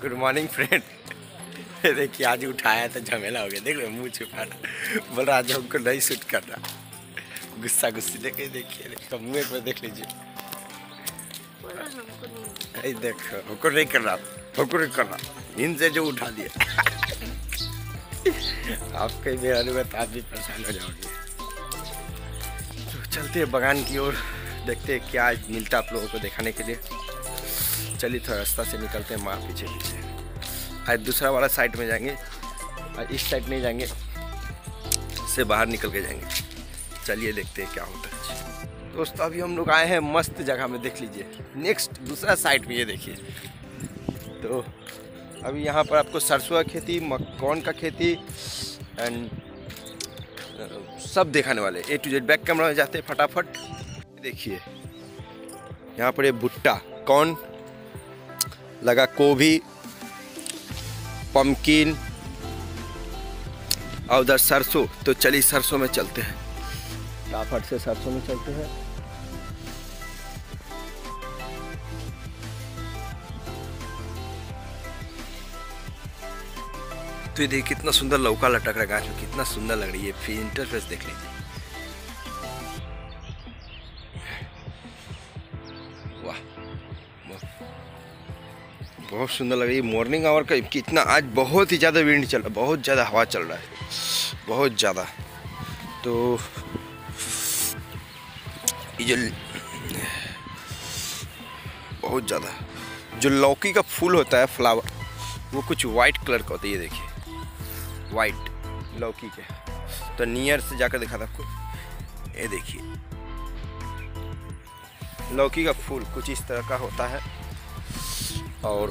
Good morning friend. देखिए आज उठाया तो झमेला हो गया, देख लो मुँह छुपा रहा, बोल रहा आज हमको नहीं शूट कर रहा, गुस्सा गुस्सी देखिए मुँह पर देख लीजिए। देखो हमको नहीं कर रहा, हमको नहीं कर रहा, नींद से जो उठा दिया। आप कहीं बेहाल हुए तो आप भी परेशान हो जाओगे। तो चलते हैं बगान की ओर, देखते हैं क्या मिलता आप लोगों को दिखाने के लिए। चलिए थोड़ा रास्ता से निकलते हैं, माँ पीछे पीछे। आज दूसरा वाला साइड में जाएंगे, आज इस साइड नहीं जाएंगे, से बाहर निकल के जाएंगे। चलिए देखते हैं क्या होता है। दोस्तों अभी हम लोग आए हैं मस्त जगह में, देख लीजिए नेक्स्ट दूसरा साइड में, ये देखिए। तो अभी यहाँ पर आपको सरसों का खेती, मक्कौन का खेती एंड सब दिखाने वाले, A to Z. Back camera में जाते हैं फटाफट। देखिए यहाँ पर ये भुट्टा, कौन लगा, गोभी, पम्पकिन और उधर सरसों। तो चलिए सरसों में चलते हैं, फटाफट से सरसों में चलते हैं। तो ये देखिए कितना सुंदर लौका लटक रहा है गाछ में, कितना सुंदर लग रही है। फिर इंटरफेस देख लीजिए, वाह बहुत सुंदर लग रही है। मॉर्निंग आवर का कितना आज बहुत ही ज़्यादा विंड चल रहा है, बहुत ज़्यादा हवा चल रहा है, बहुत ज़्यादा। तो ये जो बहुत ज़्यादा जो लौकी का फूल होता है, फ्लावर, वो कुछ वाइट कलर का होता है। ये देखिए वाइट लौकी के। तो नियर से जाकर दिखा था आपको, ये देखिए लौकी का फूल कुछ इस तरह का होता है। और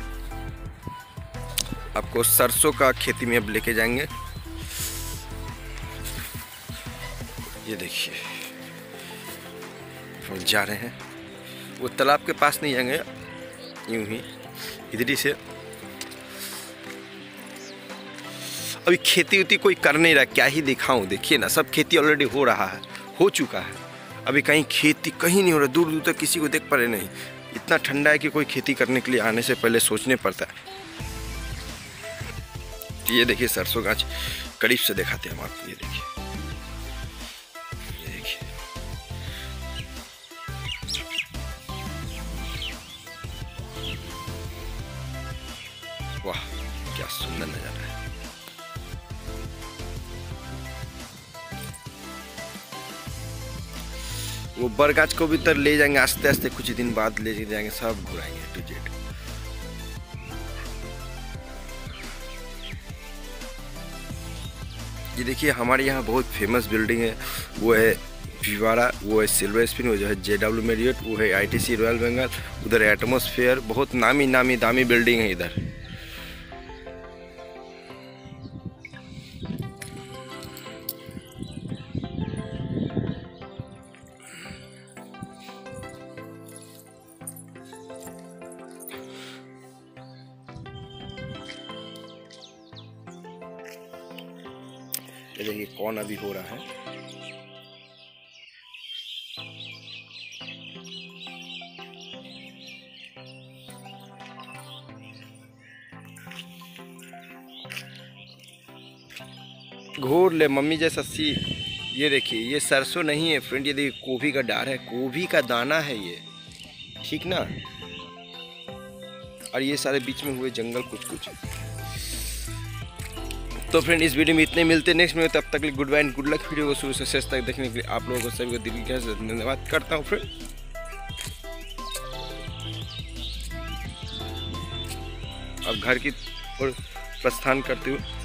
आपको सरसों का खेती में अब लेके जाएंगे। ये देखिए हम जा रहे हैं, वो तालाब के पास नहीं जाएंगे, यूं ही इधर ही से। अभी खेती उती कोई कर नहीं रहा, क्या ही दिखाऊं। देखिए ना, सब खेती ऑलरेडी हो रहा है, हो चुका है। अभी कहीं खेती कहीं नहीं हो रहा, दूर दूर तक किसी को देख पा रहे नहीं। इतना ठंडा है कि कोई खेती करने के लिए आने से पहले सोचने पड़ता है। ये देखिए सरसों गाछ करीब से दिखाते हैं हम आपको। ये देखिए, ये देखिए वाह क्या सुंदर नजारा है। वो बरगाछ को भी तर ले जाएंगे आस्ते आस्ते, कुछ दिन बाद ले जाएंगे, सब घुराएंगे टू जेड। ये देखिए हमारे यहाँ बहुत फेमस बिल्डिंग है, वो है विवाड़ा, वो है सिल्वर स्पिन, वो जो है JW मैरियट, वो है ITC रॉयल बंगाल, उधर एटमॉस्फेयर, बहुत नामी नामी दामी बिल्डिंग है इधर। ये देखिए कौन अभी हो रहा है। घोर ले मम्मी जैसा सी। ये देखिए ये सरसों नहीं है फ्रेंड, ये देखिए गोभी का डार है, गोभी का दाना है ये, ठीक ना। और ये सारे बीच में हुए जंगल कुछ कुछ। तो फ्रेंड इस वीडियो में इतने मिलते नेक्स्ट में, तब तक good bye and good luck. Video को शुरू से शेष तक देखने के लिए आप लोगों को सभी को दिल से धन्यवाद करता हूँ फ्रेंड। अब घर की ओर प्रस्थान करते हुए